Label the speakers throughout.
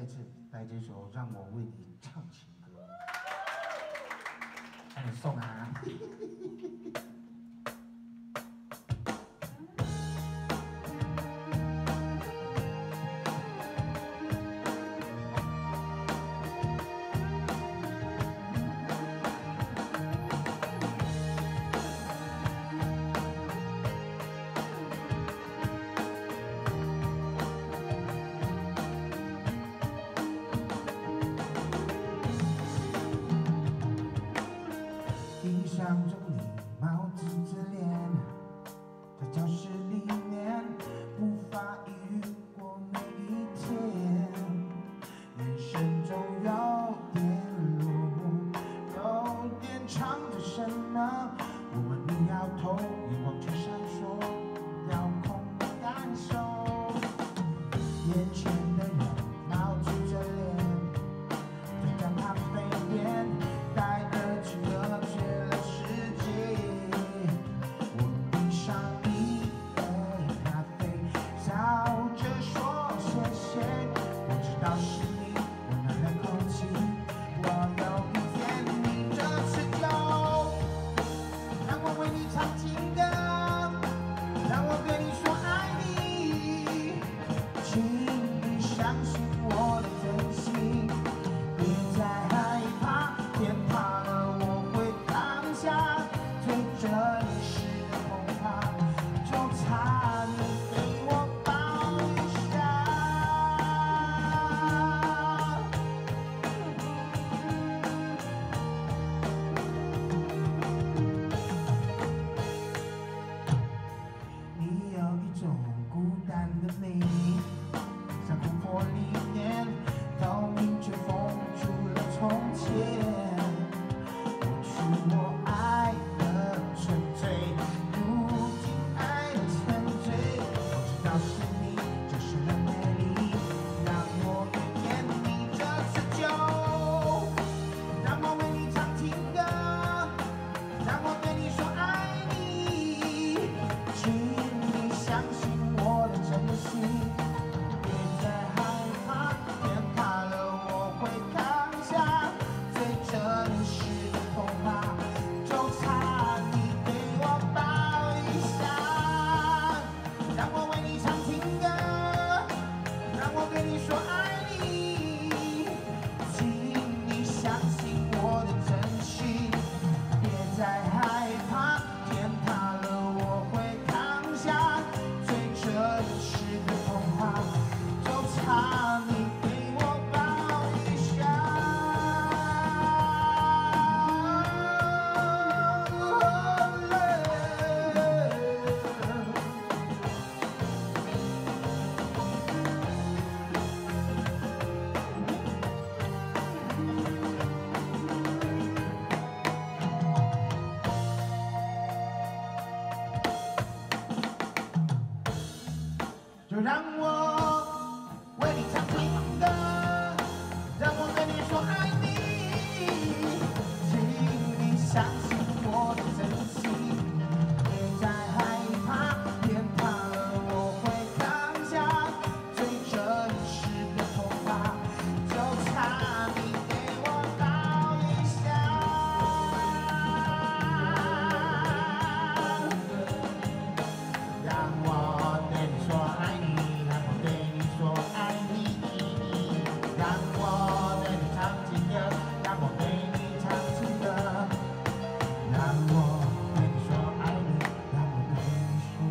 Speaker 1: 再一次来这首《让我为你唱情歌》，让你送啊！印象中你貌似自恋，在教室里面无法抑郁过每一天，眼神中有点落寞，有点藏着什么。我问你摇头，眼光却闪烁，遥控的感受。眼前的人貌似着脸，在讲咖啡店，戴耳机隔绝了世界。我闭上一杯咖啡，笑着说谢谢。我知道是你温暖的空气，我有一天你这次就让我为你唱情歌，让我对你说爱你，请你相信我的真心，别再害怕，天塌了我会扛下最真实的恐怕，就差你给我抱一下。你有一种孤单的美丽，像琥珀里面透明却封住了从前。过去我爱的纯粹，如今爱的沉醉。我知道是你，就是很美丽，让我遇见你这次就让我为你唱情歌，让我对你说爱你，请你相信我的真心，别再害怕，天塌了我会扛下最真实的恐怕，就差你给我抱一下，让我为你唱情歌，让我对你说爱你，请你相信我的真心，别再害怕，天塌了我会扛下最真实的童话，就差你给我抱一下。就让我为你唱情歌，让我对你说爱你，请你相信我的真心，别再害怕，天塌了我会扛下最真实的童话，就差你给我抱一下。让我对你说爱你，让我对你说爱你，让我对你唱情歌，让我对你唱情歌，让我对你说爱你，让我对你说。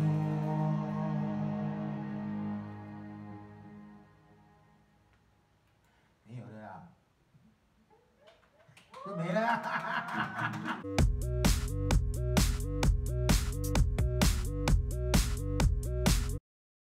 Speaker 1: 没有了啦，就没了啦。